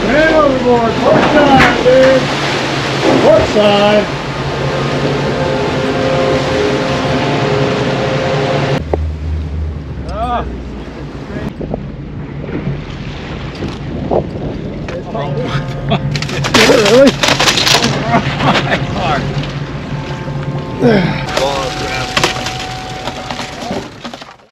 Man overboard, port side, dude. Port side. Ah. Oh, really?